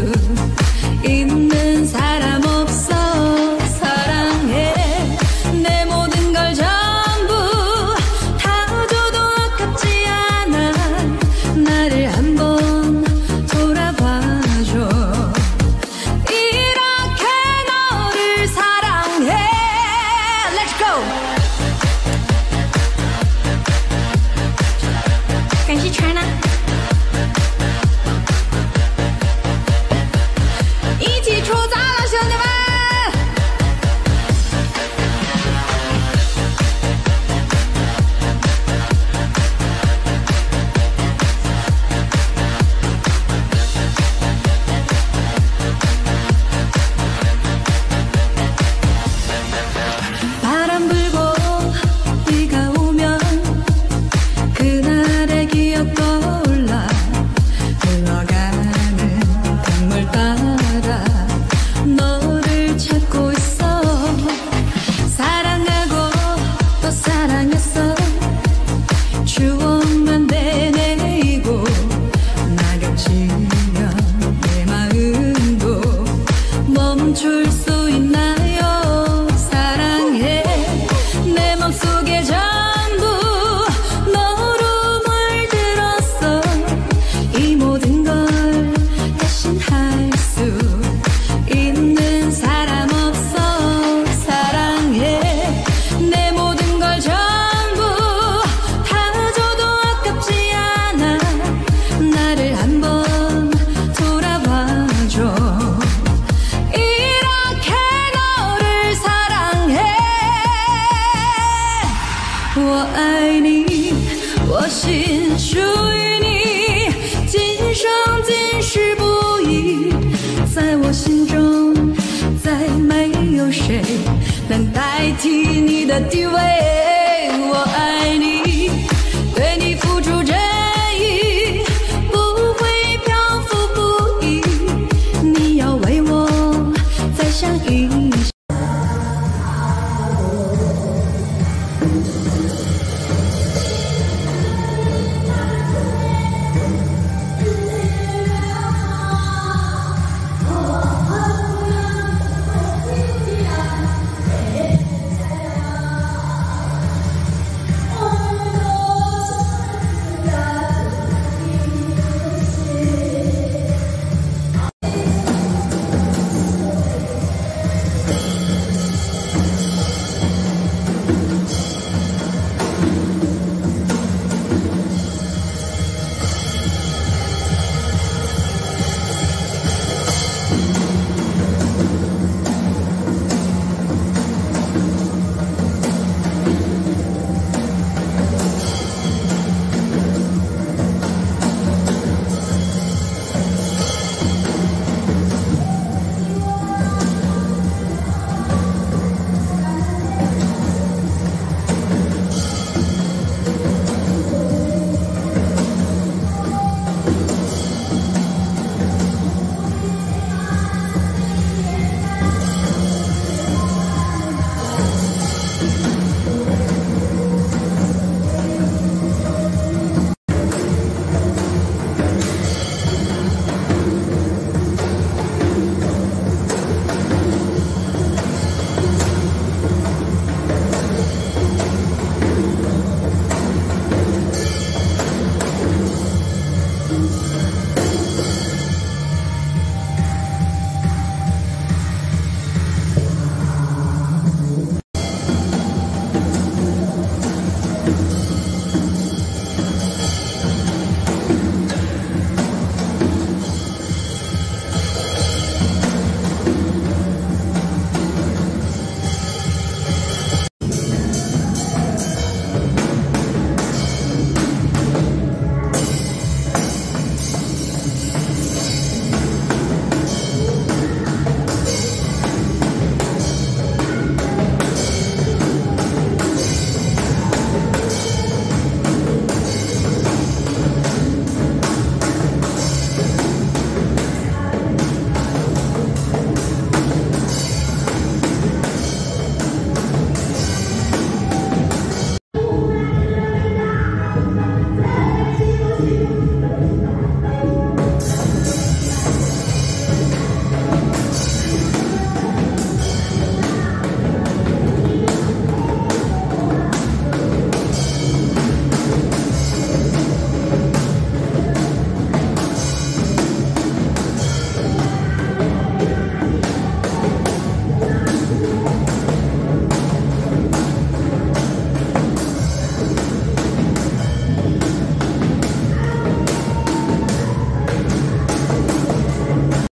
있는 사람 없어. 사랑해. 내 모든 걸 전부 다 줘도 아깝지 않아. 나를 한번 돌아봐줘. 이렇게 너를 사랑해. Let's go. 感谢 China。 一起出杂了，兄弟们！바람 불고 비가 오면 그날의 기억 떠올라. 흘러가는 강물 따라 너를 찾고 있어. 사랑하고 또 사랑했어. 추억만 되뇌이고 낙엽지면 내 마음도 멈출 수 있나요? 사랑해. 내 맘속에 전부 너로 물들었어. 이 모든 걸 대신할 수 있는 사람 없어. 사랑해. 내 모든 걸 전부 다 줘도 아깝지 않아. 나를 한번 돌아봐줘. 이렇게 너를 사랑해. 我爱你，我心属于你，今生今世不移。在我心中，再没有谁能代替你的地位。